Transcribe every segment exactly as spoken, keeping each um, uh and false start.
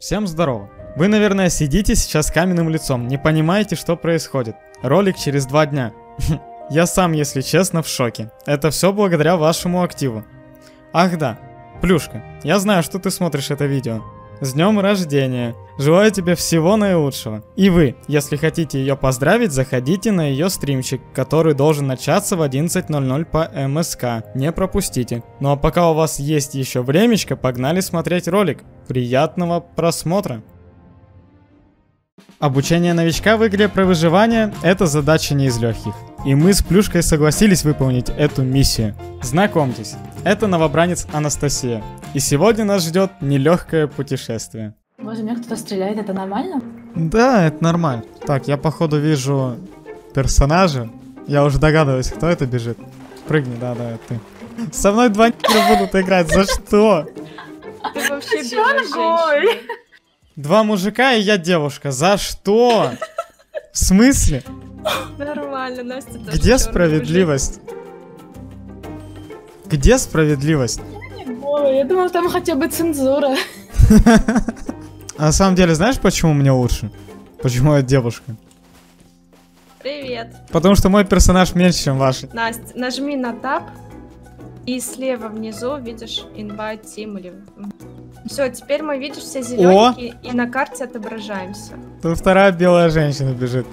Всем здорово. Вы, наверное, сидите сейчас каменным лицом, не понимаете, что происходит. Ролик через два дня. Я сам, если честно, в шоке. Это все благодаря вашему активу. Ах да, Плюшка, я знаю, что ты смотришь это видео. С днем рождения! Желаю тебе всего наилучшего. И вы, если хотите ее поздравить, заходите на ее стримчик, который должен начаться в одиннадцать ноль ноль по эм эс ка. Не пропустите. Ну а пока у вас есть еще времечко, погнали смотреть ролик. Приятного просмотра! Обучение новичка в игре про выживание – это задача не из легких. И мы с Плюшкой согласились выполнить эту миссию. Знакомьтесь, это новобранец Анастасия. И сегодня нас ждет нелегкое путешествие. Боже, меня кто-то стреляет, это нормально? Да, это нормально. Так, я походу вижу персонажа. Я уже догадываюсь, кто это бежит. Прыгни, да-да, ты. Со мной два н***а будут играть, за что? Ты вообще белая. Два мужика и я девушка, за что? В смысле? Нормально, Настя тоже. Где справедливость? Где справедливость? Ой, я думала, там хотя бы цензура. А на самом деле, знаешь, почему мне лучше? Почему я девушка? Привет. Потому что мой персонаж меньше, чем ваш. Настя, нажми на тап, и слева внизу видишь invite team или... Все, теперь мы, видишь, все зелененькие и на карте отображаемся. Тут вторая белая женщина бежит.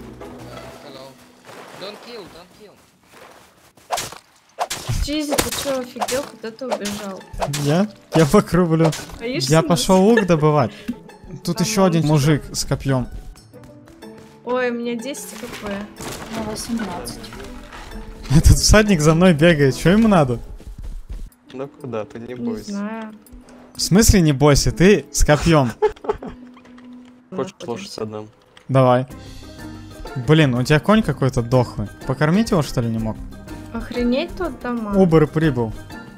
Чизи, ты что, офигел? Куда ты убежал? Я? Я по круглю. Боишься Я нас? пошел лук добывать. Тут Там еще один лучше. мужик с копьем. Ой, у меня десять хп. На восемнадцать. Этот всадник за мной бегает. Что ему надо? Ну куда, ты не Не бойся. знаю. В смысле не бойся? Ты с копьем. Хочешь Находимся. лошадь отдам? Давай. Блин, у тебя конь какой-то дохлый. Покормить его, что ли, не мог? Охренеть тут дома. Убер прибыл.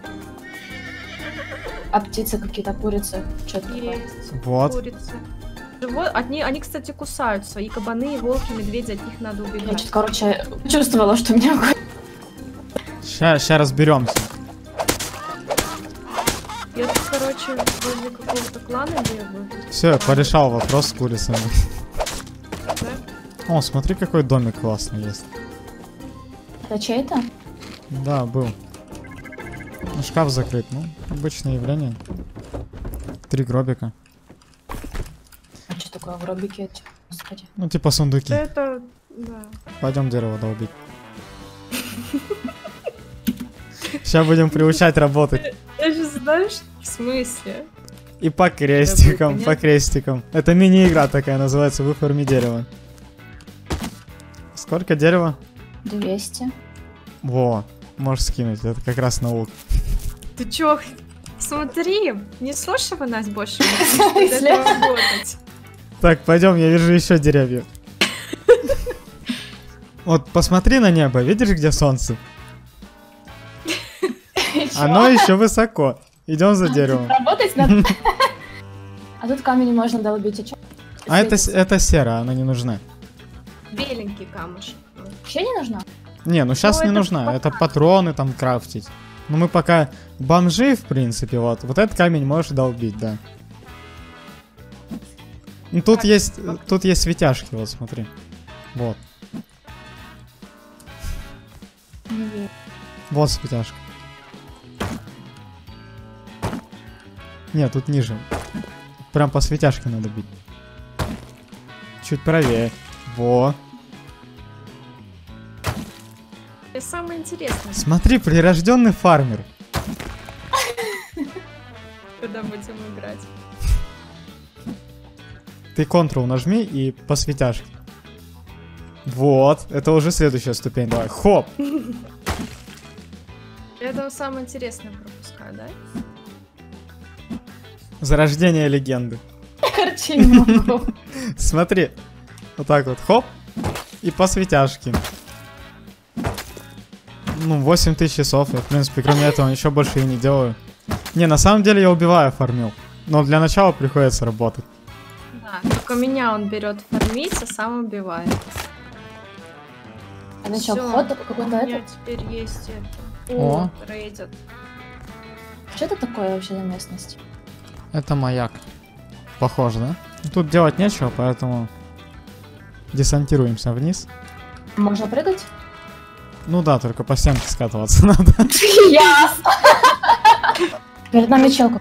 А птицы какие-то, курицы? Что это такое? Есть. Вот. Курицы. Живо- Они, они, кстати, кусаются. И кабаны, и волки, и медведи, от них надо Я убегать. что-то, короче, чувствовала, что меня... Сейчас, сейчас разберемся. Я тут, короче, возле какого-то клана бегаю. Все, я порешал вопрос с курицами. Да? О, смотри, какой домик классный есть. Это чей-то? Да, был. Ну, шкаф закрыт, ну, обычное явление. Три гробика. А что такое в робике? Господи. Ну, типа сундуки. Это, да. Пойдем дерево долбить. Сейчас будем приучать работать. Я же знаешь, в смысле? И по крестикам, понятно. по крестикам. Это мини-игра такая называется, выформи дерево. Сколько дерева? двести. Во, можешь скинуть, это как раз на лук. Ты чё? Смотри, не слушай вы нас больше. Мы будем это работать. Так, пойдем, я вижу еще деревья. Вот посмотри на небо, видишь, где солнце? Оно еще высоко. Идем за деревом. Работать надо. А тут камень можно долбить, а чё? А это, с- это сера, она не нужна. Беленький камушек. Вообще не нужна? Не, ну сейчас Ну, не это нужна. пока. Это патроны там крафтить. Ну мы пока бомжи, в принципе, вот. Вот этот камень можешь долбить, да. Ну тут Так, есть, пока. тут есть светяшки, вот смотри. Вот, Не верю. вот светяшка. Нет, тут ниже. Прям по светяшке надо бить. Чуть правее. Во. Это самое интересное, Смотри, прирожденный фармер. когда будем играть. Ты Ctrl нажми и по светяшке. Вот, это уже следующая ступень. Давай, хоп. Я там самое интересное пропускаю, да? Зарождение легенды. Короче, не могу. Смотри. Вот так вот, хоп. И по светяшке. Ну, восемь тысяч часов. Я, в принципе, кроме этого ничего больше и не делаю. Не, на самом деле я убиваю фармил. Но для начала приходится работать. Да, только меня он берет фармить, а сам убивает. А на чё, Всё, вход такой у какой-то меня этот? теперь есть это. О. О, рейдят. Что это такое вообще за местность? Это маяк. похоже, да? Тут делать нечего, поэтому десантируемся вниз. Можно прыгать? Ну да, только по стенке скатываться надо. Ясно! Перед нами челка.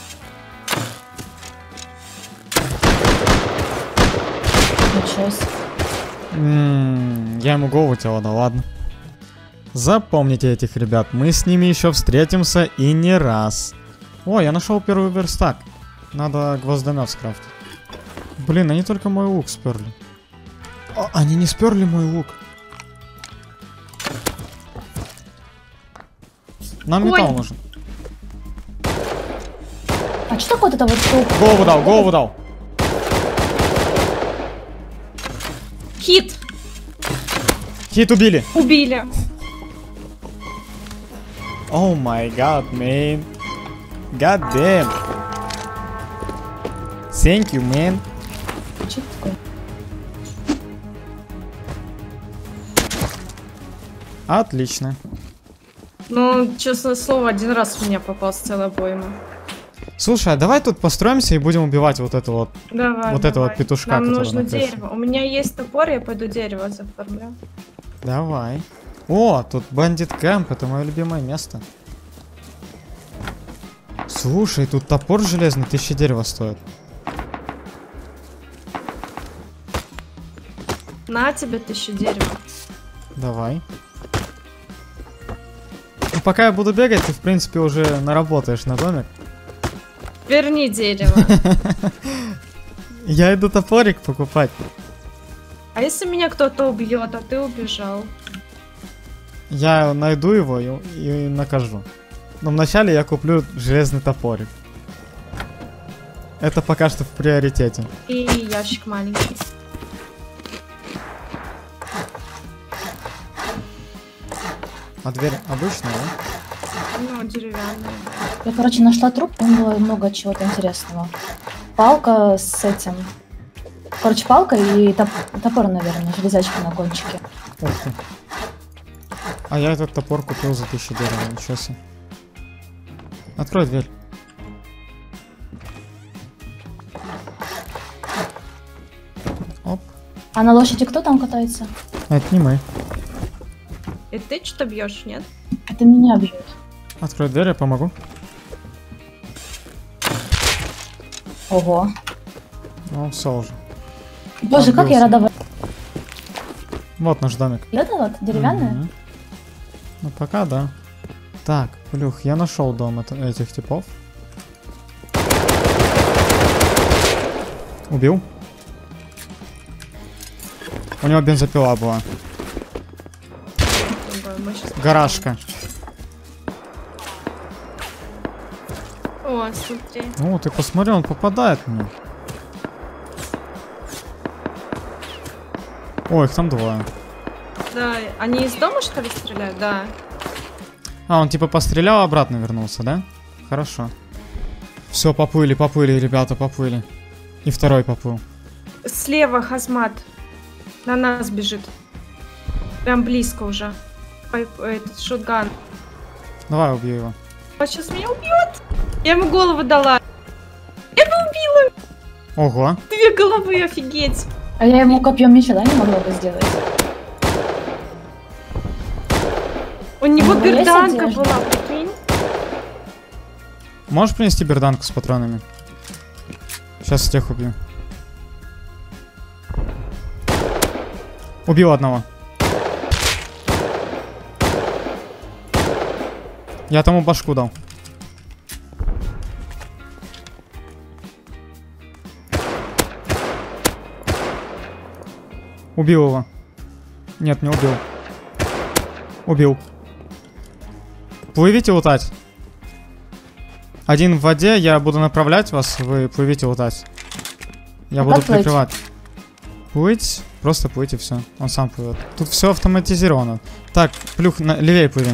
Ничего себе. М-м, я ему голову тела, да ладно. Запомните этих ребят, мы с ними еще встретимся и не раз. О, я нашел первый верстак. Надо гвоздомет скрафтить. Блин, они только мой лук сперли. О, они не сперли мой лук. Нам Ой. металл нужен. А что такое вот это вот штука? Голову дал, голову дал. Хит! Хит убили. Убили. О май гад, man. God damn. Thank you, man. Что это такое? Отлично. Ну, честное слово, один раз в меня попалась целая обойма. Слушай, а давай тут построимся и будем убивать вот это вот. Давай, Вот давай. этого петушка, Нам который нужно на крыше. дерево. У меня есть топор, я пойду дерево заформлю. Давай. О, тут бандит кэмп, это мое любимое место. Слушай, тут топор железный, тысяча дерева стоит. На тебе тысячу дерева. Давай. Ну, пока я буду бегать, ты в принципе уже наработаешь на домик. Верни дерево. Я иду топорик покупать. А если меня кто-то убьет, а ты убежал? Я найду его и, и накажу. Но вначале я куплю железный топорик. Это пока что в приоритете. И ящик маленький. А дверь обычная, да? Ну, деревянная. Я, короче, нашла труп, там было много чего-то интересного. Палка с этим. Короче, палка и топ- топор, наверное, железячка на кончике. Ух ты. А я этот топор купил за тысячу дерева, ничего себе. Открой дверь. Оп. А на лошади кто там катается? Это не мы. И ты что бьешь, нет? Это меня бьет. Открой дверь, я помогу. Ого. Ну, все уже. Боже, как Отбился. я рада. Вот наш домик. Это вот деревянная? Мгм. Ну, пока да. Так, плюх, я нашел дом это- этих типов. Убил. У него бензопила была. Мы щас- Гаражка. О, смотри. Ну, ты посмотри, он попадает мне. Ой, их там двое. Да, они из дома, что ли, стреляют? Да. А, он типа пострелял, обратно вернулся, да? Хорошо. Все, поплыли, поплыли, ребята, поплыли. И второй поплыл. Слева Хазмат. На нас бежит. Прям близко уже. Ой, этот шотган. Давай, убью его. Он сейчас меня убьет. Я ему голову дала. Ого. Две головы, офигеть. А я ему копьем меча, да, не могла бы сделать? У него него есть берданка одежда? была, прикинь. Можешь принести берданку с патронами? Сейчас всех убью. Убил одного. Я тому башку дал. Убил его. Нет, не убил. Убил. Плывите лутать. Один в воде, я буду направлять вас, вы плывите лутать. Я А буду как плыть? прикрывать. Плыть, просто плыть и все. Он сам плывет. Тут все автоматизировано. Так, плюх, на, левее плыви.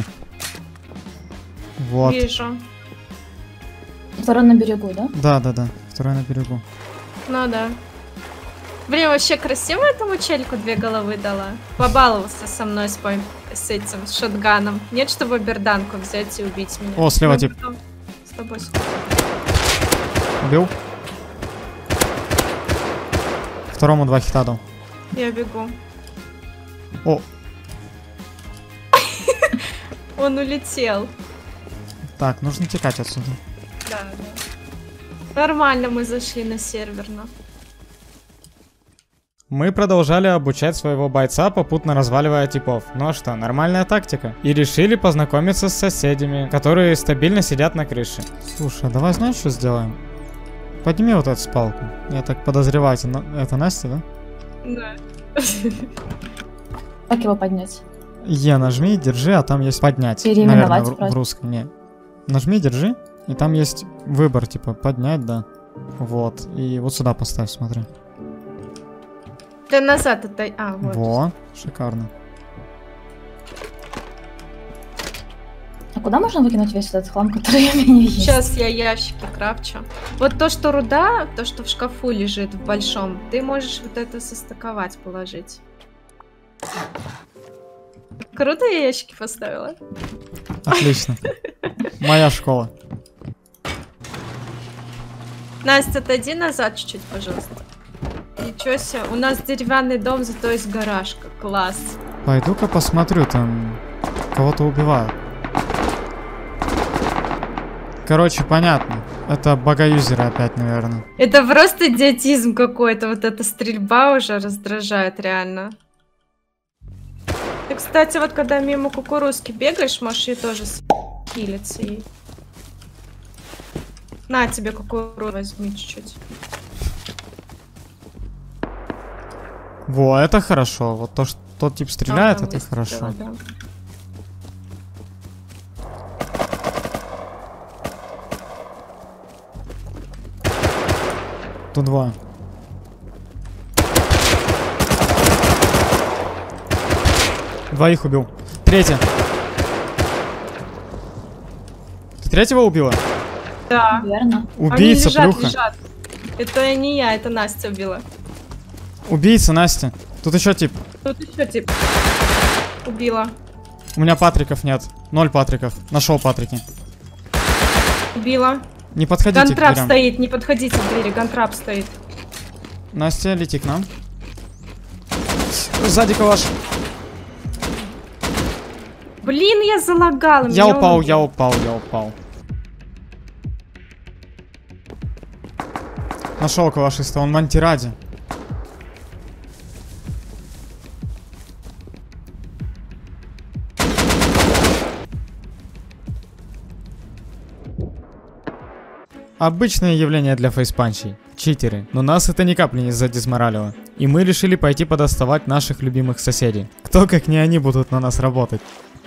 Вот. Вижу. Второй на берегу, да? Да, да, да. Второй на берегу. Ну да. Блин, вообще красиво этому чельку две головы дала. Побаловался со мной с, пой- с этим, с шотганом. Нет, чтобы берданку взять и убить меня. О, слева Мы тип. потом С тобой. с- Убил. Второму два хита дал. Я бегу. О, Он улетел. так, нужно текать отсюда. Да, да. Нормально мы зашли на серверно. Мы продолжали обучать своего бойца, попутно разваливая типов. Ну а что, нормальная тактика. И решили познакомиться с соседями, которые стабильно сидят на крыше. Слушай, а давай знаешь, что сделаем? Подними вот эту спалку. Я так подозреваю, это, это Настя, да? Да. Как его поднять? Е нажми, держи, а там есть поднять. Переименовать Наверное, в, просто. в русском, не. Нажми, держи, и там есть выбор, типа, поднять, да. Вот, и вот сюда поставь, смотри. Ты назад отдай. А, вот. Во, шикарно. А куда можно выкинуть весь этот хлам, который у меня есть? Сейчас я ящики крафчу. Вот то, что руда, то, что в шкафу лежит в большом, ты можешь вот это состыковать, положить. Круто я ящики поставила. Отлично. Моя школа. Настя, отойди назад чуть-чуть, пожалуйста. Ничего себе, у нас деревянный дом, зато есть гаражка. Класс. Пойду-ка посмотрю, там кого-то убивают. Короче, понятно. Это богоюзеры опять, наверное. Это просто идиотизм какой-то. Вот эта стрельба уже раздражает реально. Ты, кстати, вот когда мимо кукурузки бегаешь, можешь ей тоже хилиться ей. На тебе кукурузу возьми чуть-чуть. Во, это хорошо. Вот то, что тот тип стреляет, Ага, это выстрелила, хорошо. да. Тут два. Двоих убил. Третий. Ты третьего убила? Да. Верно. Убийца, Они лежат, плюха. лежат. Это не я, это Настя убила. Убийца, Настя. Тут еще тип. Тут еще тип. Убила. У меня патриков нет. Ноль патриков. Нашел патрики. Убила. Не подходите к Гантрап дверям. стоит, не подходите к двери, гантрап стоит. Настя, лети к нам. Сзади калаш. Блин, я залагала. Я меня упал, он я убил. упал, я упал. Нашел калашиста, он в антираде. Обычное явление для фейспанчей. Читеры. Но нас это ни капли не задизморалило. И мы решили пойти подоставать наших любимых соседей. Кто как не они будут на нас работать.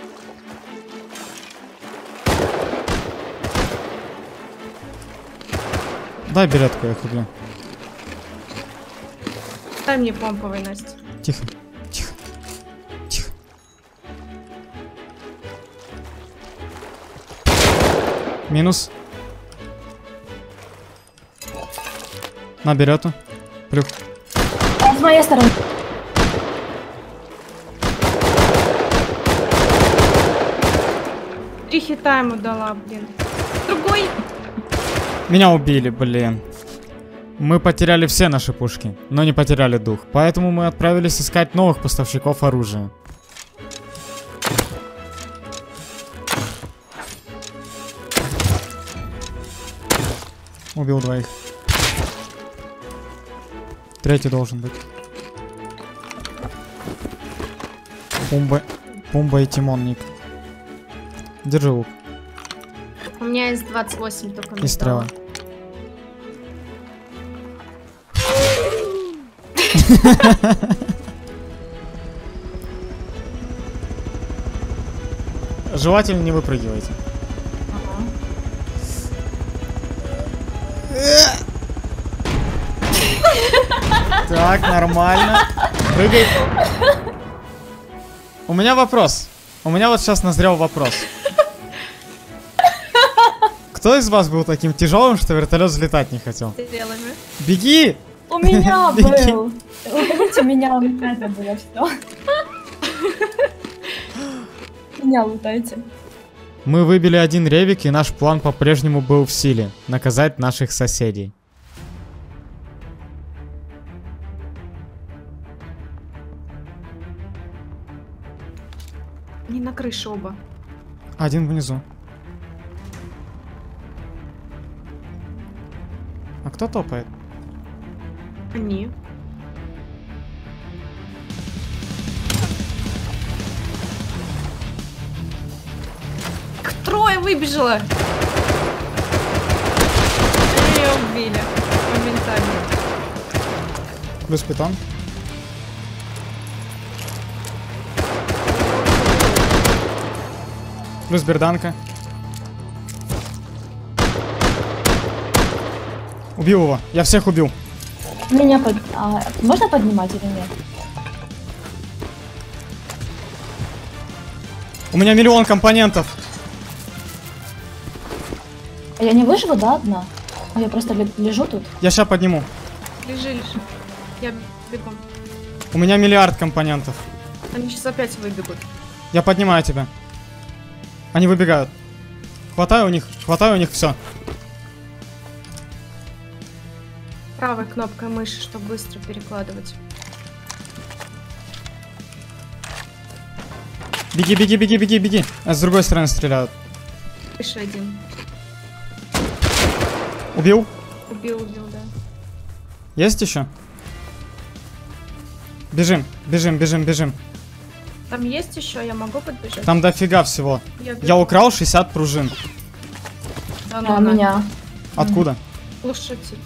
Дай беретку, я куплю. Дай мне помповый, Настя. Тихо, тихо, тихо. Минус. На берету. Плюх. С моей стороны. Три хита ему дала, блин. Другой. Меня убили, блин. Мы потеряли все наши пушки, но не потеряли дух. Поэтому мы отправились искать новых поставщиков оружия. Убил двоих. Третий должен быть. Пумба, Пумба и Тимон, ник. Держи лук. У меня есть двадцать восемь только И стрела. Желательно не выпрыгивайте. Так, нормально. Прыгай. У меня вопрос. У меня вот сейчас назрел вопрос. Кто из вас был таким тяжелым, что вертолет взлетать не хотел? Стрелами. Беги! У меня Беги. был. Лутайте меня, у меня это было все. Меня лутайте. Мы выбили один ревик, и наш план по-прежнему был в силе. Наказать наших соседей. Не на крыше оба. Один внизу. А кто топает? Они. Трое выбежало. Ее убили. Моментально. Плюс питон. Плюс берданка. Убил его. Я всех убил. Меня под... а, можно поднимать или нет? У меня миллион компонентов. А я не выживу, да, одна? А я просто ле- лежу тут. Я сейчас подниму. Лежи, лежи. Я бегу. У меня миллиард компонентов. Они сейчас опять выбегут. Я поднимаю тебя. Они выбегают. Хватаю у них, хватаю у них все. Правой кнопкой мыши, чтобы быстро перекладывать. Беги, беги, беги, беги, беги. А с другой стороны стреляют. Выше один. Убил? Убил, убил, да. Есть еще? Бежим, бежим, бежим, бежим. Там есть еще, я могу подбежать? Там дофига всего. Я, Я украл шестьдесят пружин. Да, ну, А, на. меня. Откуда? Глушитель.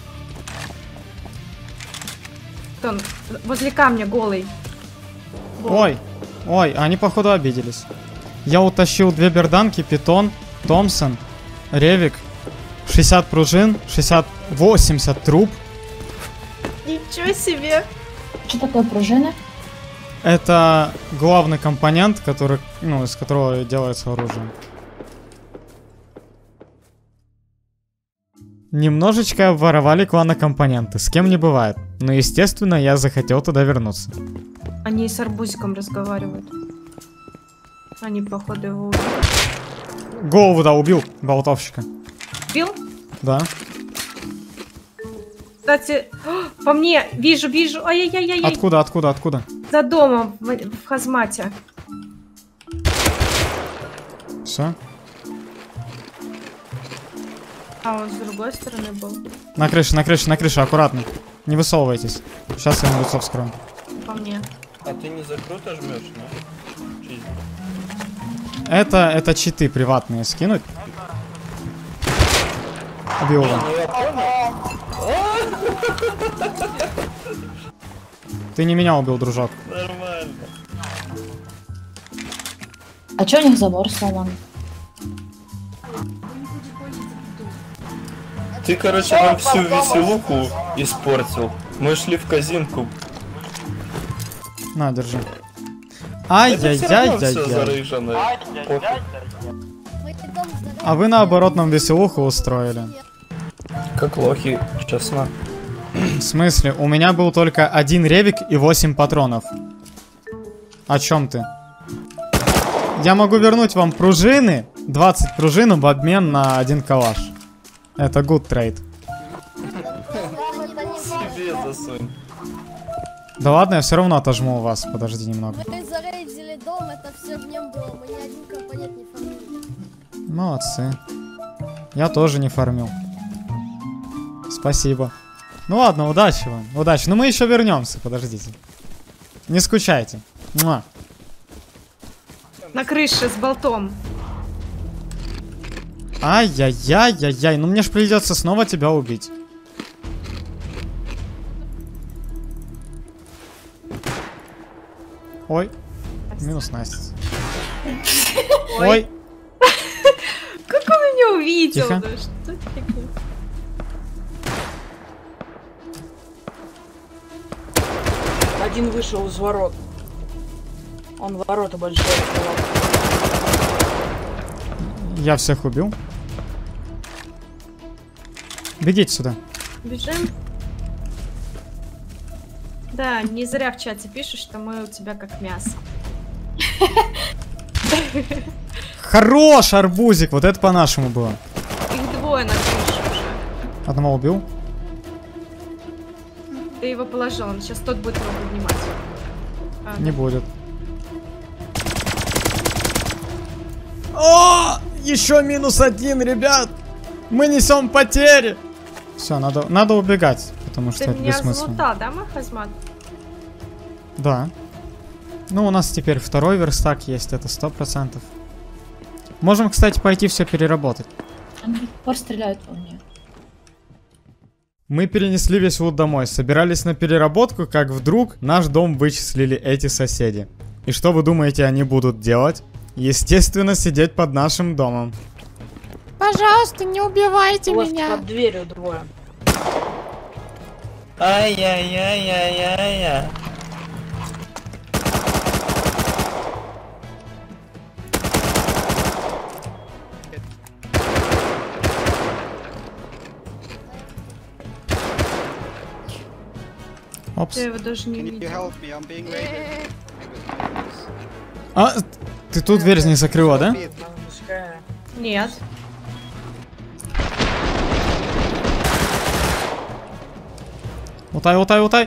Он возле камня голый. Голый. Ой, ой, они походу обиделись. Я утащил две берданки, питон, Томпсон, ревик, шестьдесят пружин, шестьдесят, восемьдесят труб. Ничего себе! Что такое пружины? Это главный компонент, который, ну, из которого делается оружие. Немножечко воровали клана компоненты, с кем не бывает. Но, естественно, я захотел туда вернуться. Они с арбузиком разговаривают. Они, походу, его убили. Голову, да, убил болтовщика. Убил? Да. Кстати, по мне, вижу, вижу. Ай-яй-яй-яй. Откуда, откуда, откуда? За домом, в, в хазмате. Все. А он с другой стороны был. На крыше, на крыше, на крыше, аккуратно. Не высовывайтесь. Сейчас я ему лицо вскрою. По мне. А ты не закруто жмешь, да? Чизи. Это, это читы приватные скинуть. Убил его. Ну я понял. Ты не меня убил, дружок. Нормально. А чё у них забор сломан? Ты, короче, нам всю веселуху испортил. Мы шли в казинку. На, держи. Это всё равно всё Ай-яй-яй-яй-яй. зарыжено. Пофиг. А вы наоборот нам веселуху устроили. Как лохи, честно. В смысле? У меня был только один ревик и восемь патронов. О чем ты? Я могу вернуть вам пружины, двадцать пружин в обмен на один калаш. Это good trade. Себе засунь. Да ладно, я все равно отожму у вас. Подожди немного. Мы зарейдили дом, это все в нем было. Мы ни один компонент не фармили. Молодцы. Я тоже не фармил. Спасибо. Ну ладно, удачи вам. Удачи. Но мы еще вернемся, подождите. Не скучайте. Муа. На крыше с болтом. Ай-яй-яй-яй-яй. Ну мне ж придется снова тебя убить. Ой. Минус Настя. Ой. Ой. Как он меня увидел? Тихо. Да что такое? Один вышел из ворот. Он ворота большие открывал. Я всех убил. Бегите сюда. Бежим. Да, не зря в чате пишут, что мы у тебя как мясо. Хорош, арбузик. Вот это по-нашему было. Их двое на крыше уже. Одного убил. Ты его положил, он сейчас тот будет его поднимать. А, Не будет. О, еще минус один, ребят. Мы несем потери. Все, надо, надо убегать, потому что Ты это меня бессмысленно. залутал, да, мой хазмат? Да. Ну, у нас теперь второй верстак есть, это сто процентов. Можем, кстати, пойти все переработать. Они до сих пор стреляют по мне. Мы перенесли весь лут домой, собирались на переработку, как вдруг наш дом вычислили эти соседи. И что вы думаете, они будут делать? Естественно, сидеть под нашим домом. Пожалуйста, не убивайте У вас меня. под дверью двое. Ай-яй-яй-яй-яй-яй. Опс. Я его даже не видел. А, ты тут дверь не закрыла, да? Пускай. Нет. Утай, утай, утай.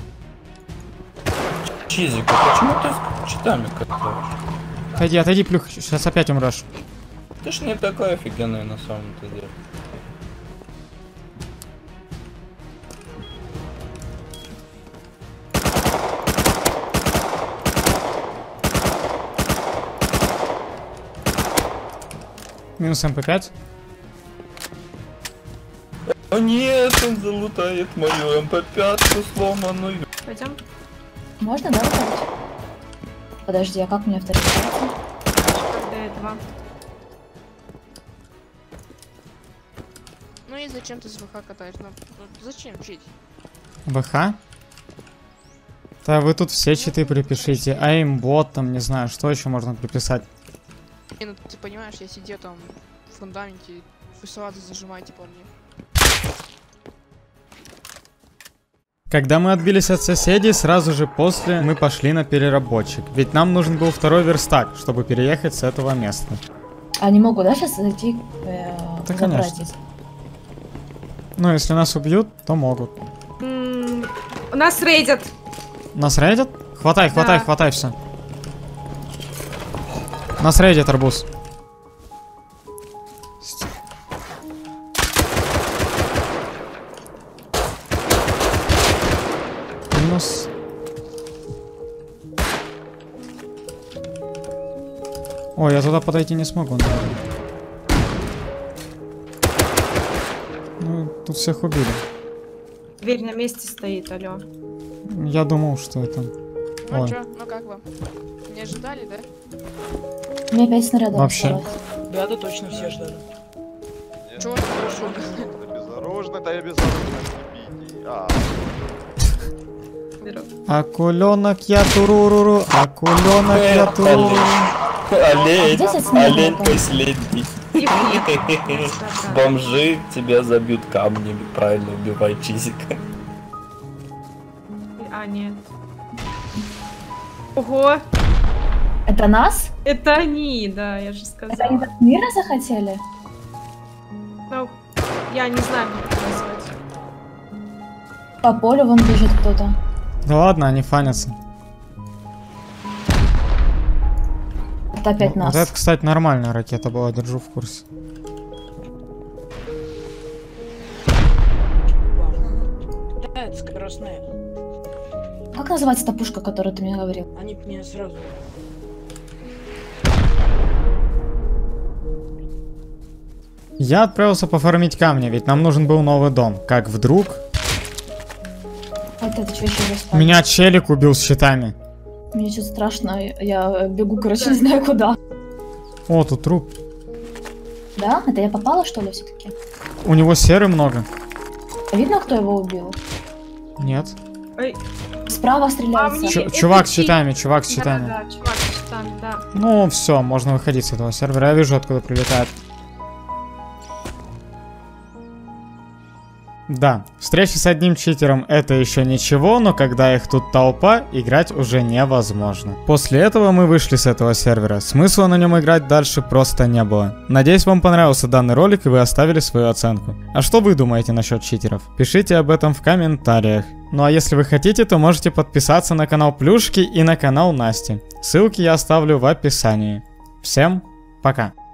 Чизик, а почему ты с читами катаешь? Отойди, отойди, плюх, сейчас опять умрешь. Ты ж не такой офигенный на самом-то деле. Минус эм пэ пять. О нет, он залутает мою эм пэ пять сломанную. Пойдем. Можно, да, выходить? Подожди, а как мне авторизация? Как до этого. Ну и зачем ты с ВХ катаешь? Ну, ну, зачем чить? ВХ? Да вы тут все читы припишите. Aimbot, там, не знаю, что еще можно приписать. Не, ну ты понимаешь, я сидел там в фундаменте, вы сразу зажимаете по мне. Когда мы отбились от соседей, сразу же после мы пошли на переработчик. Ведь нам нужен был второй верстак, чтобы переехать с этого места. Они могут, да, сейчас зайти э, Да, забрать конечно. здесь? Ну, если нас убьют, то могут. М, У нас рейдят. Нас рейдят? Хватай, хватай, Да. хватай все. Нас рейдят, арбуз. Минус. Ой, я туда подойти не смогу, наверное. Ну, тут всех убили. Дверь на месте стоит, алло. Я думал, что это... Ну Ой. чё, ну как вам? Не ожидали, да? У меня пять снарядов Вообще. осталось. Да, да, точно все ждали. Чё, хорошо. Безоружный, да я безоружный, не бейте. А, Беру. Акуленок я туруруру, акуленок я туруруру. Олень, где здесь снег олень выпал? последний. Их нет. Бомжи тебя забьют камнями, правильно убивай Чизика. А, нет. Ого, Это нас? это они, да, я же Это они сказала. так мира захотели? Ну, я не знаю, как это назвать. По полю вон бежит кто-то. Да ладно, они фанятся. Это опять Ну, нас. Вот это, кстати, нормальная ракета была, держу в курсе. Да, это скоростная. Как называется та пушка, которую ты мне говорил? Они мне сразу... Я отправился пофармить камни, ведь нам нужен был новый дом. Как вдруг... Вот это что еще за Меня челик убил с щитами. Мне что-то страшно. Я бегу, короче, не знаю куда. О, тут труп. Да? Это я попала, что ли, все-таки? У него серы много. Видно, кто его убил? Нет. Ой, Справа А стреляется. мне- Чу- это чувак с чит. щитами, чувак с щитами. да, да, чувак с щитами, да. Ну, все, можно выходить с этого сервера. Я вижу, откуда прилетает. Да, встреча с одним читером это еще ничего, но когда их тут толпа, играть уже невозможно. После этого мы вышли с этого сервера. Смысла на нем играть дальше просто не было. Надеюсь, вам понравился данный ролик и вы оставили свою оценку. А что вы думаете насчет читеров? Пишите об этом в комментариях. Ну а если вы хотите, то можете подписаться на канал Плюшки и на канал Насти. Ссылки я оставлю в описании. Всем Пока.